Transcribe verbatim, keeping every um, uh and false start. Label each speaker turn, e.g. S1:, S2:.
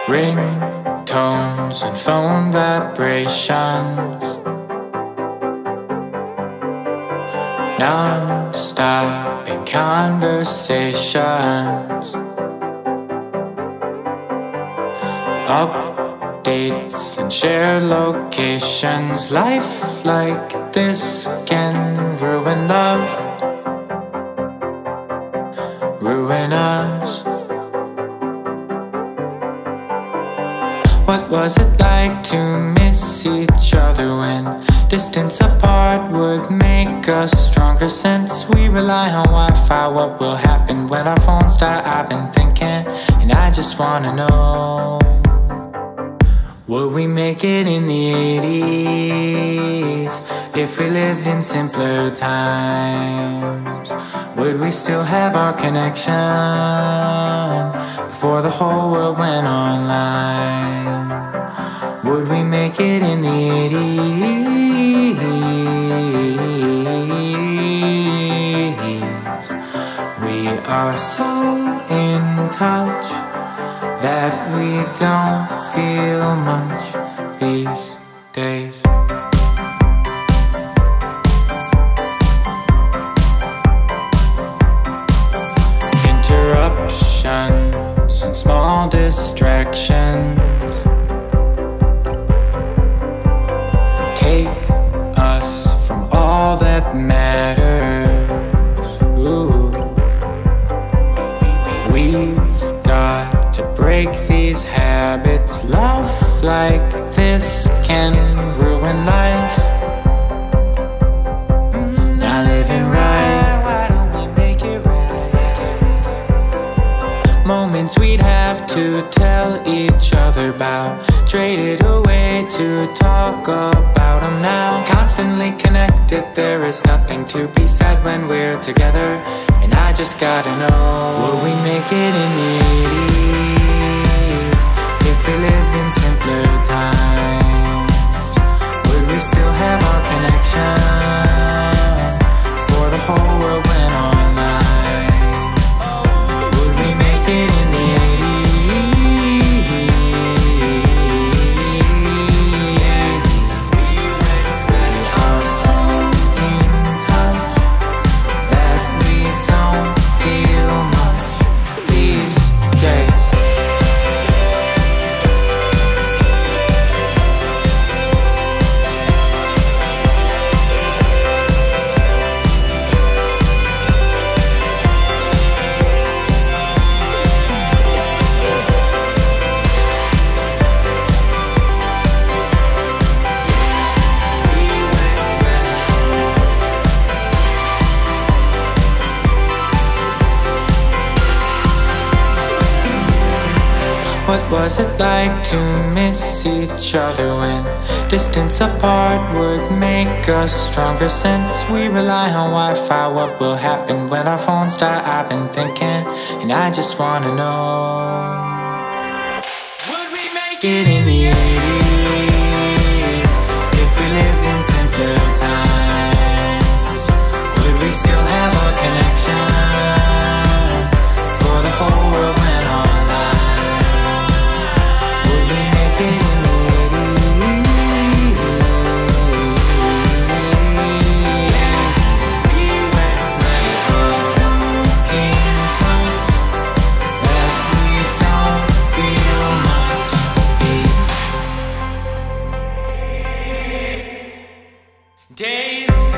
S1: ringtones and phone vibrations, non-stop in conversations, updates and shared locations. Life like this can ruin love, ruin us. What was it like to miss each other when distance apart would make us stronger? Since we rely on Wi-Fi, what will happen when our phones die? I've been thinking, and I just wanna know, would we make it in the eighties if we lived in simpler times? Would we still have our connection before the whole world went online? Would we make it in the eighties? We are so in touch that we don't feel much these days. Interruptions and small distractions take us from all that matters. Ooh. We've got to break these habits. Love like this can ruin life. Not living right, why don't we make it right? Moments we'd have to tell each other about, traded away to talk about them now. Constantly connected, there is nothing to be said when we're together. And I just gotta know, will we make it in the eighties if we lived in simpler times? Would we still have our connection before the whole world went online? Would we make it in the What was it like to miss each other when distance apart would make us stronger? Since we rely on Wi-Fi, what will happen when our phones die? I've been thinking, and I just wanna know, would we make it in the eighties if we lived in simpler times? Would we still have our connection for the whole world went online? Days